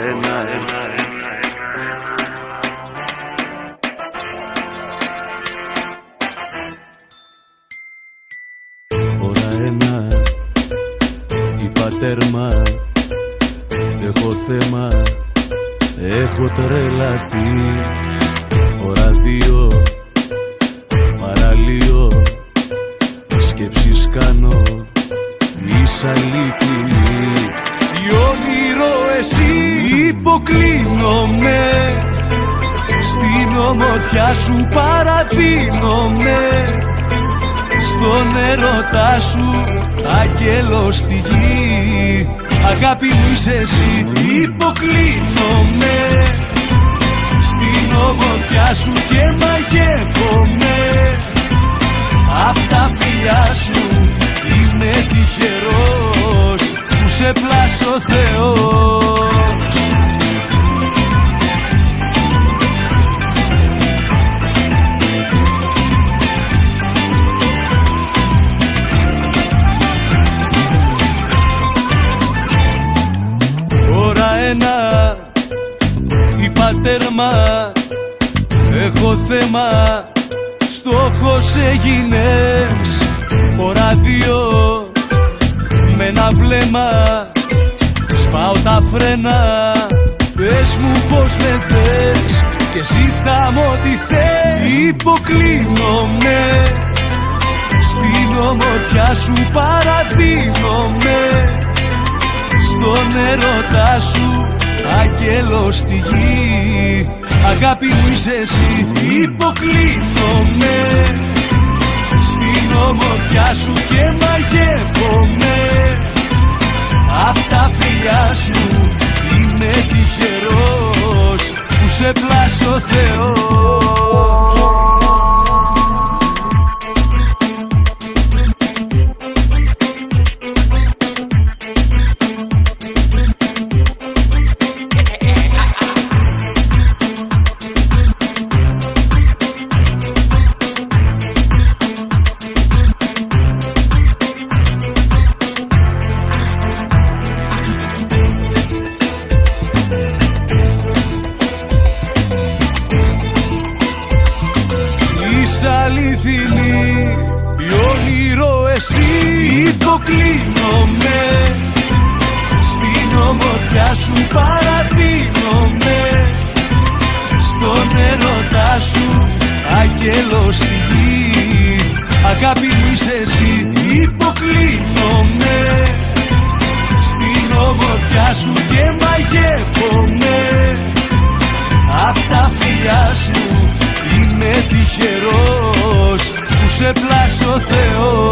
Ώρα ένα, είπα τέρμα. Έχω θέμα, έχω τρελαθεί. Ώρα δύο, παραλίο. Σκέψεις κάνω, είσαι αληθινή. Η όνειρο εσύ υποκλίνομαι. Στην ομορφιά σου παραδίνομαι. Στον έρωτά σου αγγέλος στη γη. Αγάπη μου είσαι εσύ, υποκλίνομαι. Στην ομορφιά σου και μαγεύομαι. Απ' τα φιλιά σου είμαι τυχερός που σε πλάσει ο Θεός. Ώρα ένα, είπα τέρμα. Έχω θέμα, στόχος έγινες. Ώρα δύο, με ένα βλέμμα σπάω τα φρένα. Πες μου πως με θες και ζητάμε ό,τι θες. Υποκλίνομαι. Στην ομορφιά σου παραδίνομαι. Στον έρωτά σου αγγέλος στη γη. Αγάπη μου είσαι εσύ, υποκλίνομαι. Στην ομορφιά σου και μαγεύομαι. Απ' τα φιλιά σου είμαι τυχερός που σε πλάσει ο Θεός. Αληθινή, η όνειρο εσύ υποκλίνομαι. Στην ομορφιά σου παραδίνομαι. Στον έρωτά σου αγγέλος στη γη. Αγάπη μου είσαι εσύ, υποκλίνομαι. Στην ομορφιά σου και μαγεύομαι. Απ' τα φιλιά σου είμαι τυχερός που σε πλάσει ο Θεός.